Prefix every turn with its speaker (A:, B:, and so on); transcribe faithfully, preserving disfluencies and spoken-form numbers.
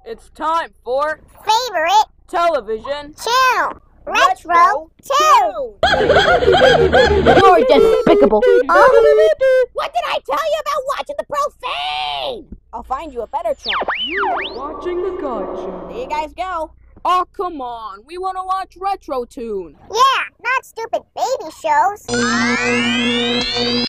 A: It's time for
B: favorite
A: television
B: channel, RetroToon.
C: You're despicable.
B: Uh, what did I tell you about watching the profane?
C: I'll find you a better channel.
A: You're watching the God Channel.
C: There you guys go.
A: Oh, come on. We want to watch RetroToon.
B: Yeah, not stupid baby shows.